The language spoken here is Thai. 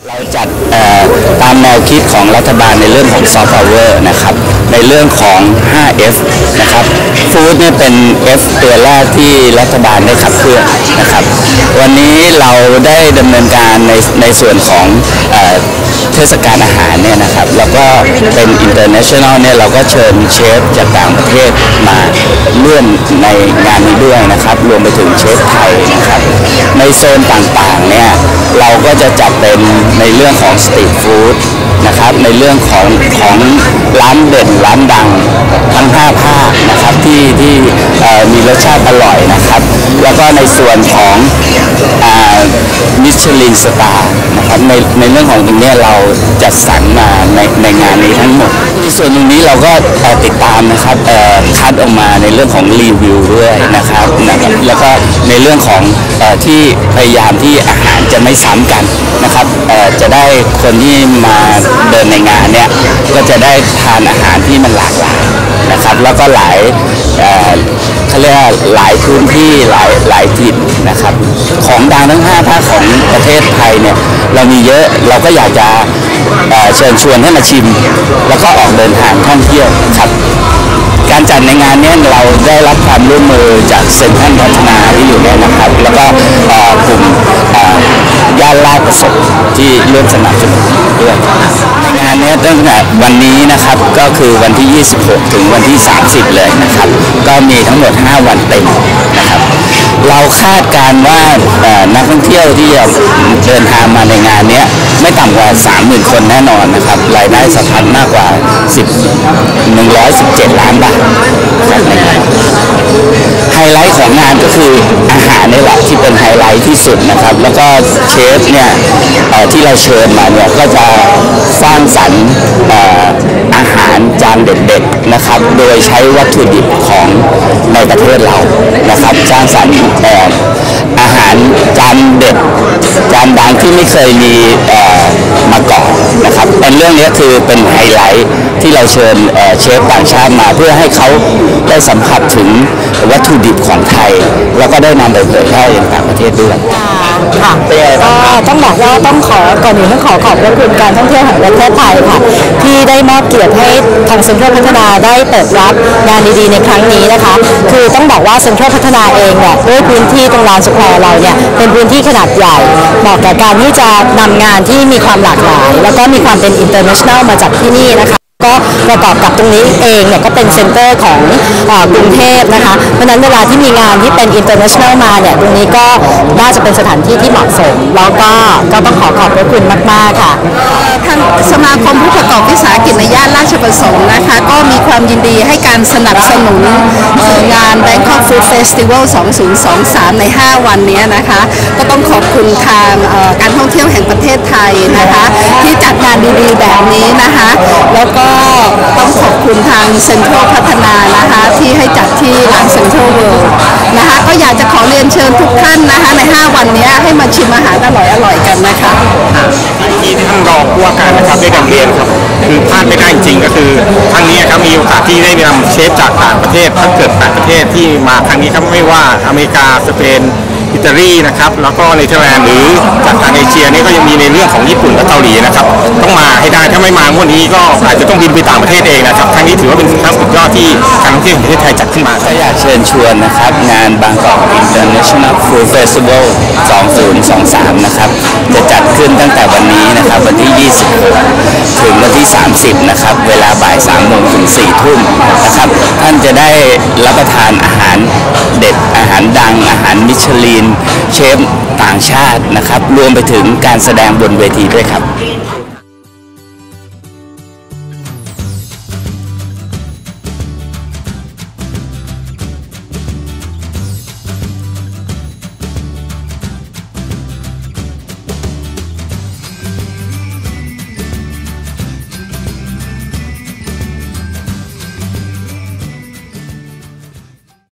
เราจัดตามแนวคิดของรัฐบาลในเรื่องของซอฟต์พาวเวอร์นะครับในเรื่องของ 5F นะครับฟู้ดเนี่ยเป็น F ตัวแรกที่รัฐบาลได้ขับเคลื่อนนะครับวันนี้เราได้ดำเนินการในส่วนของเทศกาลอาหารเนี่ยนะครับแล้วก็เป็น international เนี่ยเราก็เชิญเชฟจากต่างประเทศมาร่วมในงานนี้ด้วยนะครับรวมไปถึงเชฟไทยนะครับในโซนต่างๆเนี่ยเราก็จะจัดเป็นในเรื่องของสตรีทฟู้ดนะครับในเรื่องของร้านเด่นร้านดังทั้ง5ภาคนะครับที่มีรสชาติอร่อยนะครับแล้วก็ในส่วนของมิชลินสตาร์นะครับในเรื่องของตรงนี้เราจัดสรรมาในงานนี้ทั้งหมดในส่วนตรงนี้เราก็ติดตามนะครับคัดออกมาในเรื่องของรีวิวด้วยนะครับแล้วก็ในเรื่องของที่พยายามที่อาหารจะไม่ซ้ำกันนะครับจะได้คนที่มาเดินในงานเนี่ยก็จะได้ทานอาหารที่มันหลากหลายนะครับแล้วก็หลายเขาเรียกว่าหลายพื้นที่หลายถิ่นนะครับของดังทั้ง5ภาคของประเทศไทยเนี่ยเรามีเยอะเราก็อยากจะเชิญชวนให้มาชิมแล้วก็ออกเดินทางท่องเที่ยวครับการจัดในงานนี้เราได้รับความร่วมมือจากเซ็นทรัลพัฒนาที่อยู่เนี่ยนะครับแล้วก็กลุ่มย่านลาดประสงค์ที่ร่วมสนับสนุนด้วยงานนี้ตั้งแต่วันนี้นะครับก็คือวันที่ 26 ถึงวันที่ 30 เลยนะครับก็มีทั้งหมด5 วันเต็มนะครับเราคาดการว่านักท่องเที่ยวที่จะเดินทางมาในงานนี้ไม่ต่ำกว่า 30,000 คนแน่นอนนะครับรายได้สะพัดมากกว่า117 ล้านบาทนะครับไฮไลท์ของงานก็คืออาหารนี่แหละที่เป็นไฮไลท์ที่สุดนะครับแล้วก็เชฟเนี่ยที่เราเชิญมาเนี่ยก็จะสร้างสรรค์อาหารจานเด็ดๆนะครับโดยใช้วัตถุดิบของในประเทศเรานะครับสร้างสรรค์อาหารจานเด็ดจานดังที่ไม่เคยมีมาก่อนนะครับเป็นเรื่องนี้คือเป็นไฮไลท์ที่เราเชิญเชฟต่างชาติมาเพื่อให้เขาได้สัมผัสถึงวัตถุดิบของไทยแล้วก็ได้นำไปเผยแพร่ยังต่างประเทศด้วยค่ะก็ต้องบอกว่าก่อนอื่นต้องขอบพระคุณการท่องเที่ยวแห่งประเทศไทยค่ะที่ได้มอบเกียรติให้ทางเซ็นทรัลพัฒนาได้เปิดรับงานดีๆในครั้งนี้นะคะคือต้องบอกว่าเซ็นทรัลพัฒนาเองเนี่ยด้วยพื้นที่ตรงลานสแควร์เราเนี่ยเป็นพื้นที่ขนาดใหญ่เหมาะกับการที่จะนำงานที่มีความหลากหลายแล้วก็มีความเป็น international มาจากที่นี่นะคะก็ประกอบกับตรงนี้เองเนี่ยก็เป็นเซ็นเตอร์ของกรุงเทพนะคะเพราะนั้นเวลาที่มีงานที่เป็น international มาเนี่ยตรงนี้ก็น่าจะเป็นสถานที่ที่เหมาะสมแล้วก็ต้องขอบพระคุณมากๆค่ะทางสมาคมผู้ประกอบวิสาหกิจในย่านราชประสงค์นะคะก็มีความยินดีให้การสนับสนุนงาน Bangkok Food Festival 2023 ใน 5 วันนี้นะคะก็ต้องขอบคุณทางการท่องเที่ยวแห่งประเทศไทยนะคะที่จัดงานดีๆแบบนี้นะคะแล้วก็ต้องขอบคุณทางเซ็นทรัลพัฒนานะคะที่ให้จัดที่ลานเซ็นทรัลเวิลด์นะคะก็อยากจะขอเรียนเชิญทุกท่านนะคะใน5 วันนี้ให้มาชิมอาหารอร่อยๆกันนะคะที่ท่านรองผู้ว่าการนะครับได้นำเรียนครับคือพลาดไม่ได้จริงก็คือครั้งนี้ครับมีโอกาสที่ได้นำเชฟจากต่างประเทศทั้งเกิด8 ประเทศที่มาครั้งนี้ครับไม่ว่าอเมริกาสเปนอิตาลีนะครับแล้วก็เนเธอร์แลนด์หรือจากทางเอเชียนี่ก็ยังมีในเรื่องของญี่ปุ่นและเกาหลีนะครับต้องมาให้ได้ถ้าไม่มาวันนี้ก็อาจจะต้องบินไปต่างประเทศเองนะครับครั้งนี้ถือว่าเป็นครั้งสุดยอดที่การท่องเที่ยวแห่งประเทศไทยจัดขึ้นมาก็อยากเชิญชวนนะครับงาน Bangkok International Food Festival 2023 นะครับจะจัดขึ้นตั้งแต่วันนี้นะครับวันที่ 26 ถึงวันที่ 30 นะครับเวลาบ่าย 3 โมงถึง 4 ทุ่มนะครับท่านจะได้รับประทานอาหารเด็ดอาหารดังอาหารมิชลินเชฟต่างชาตินะครับรวมไปถึงการแสดงบนเวทีด้วยครับ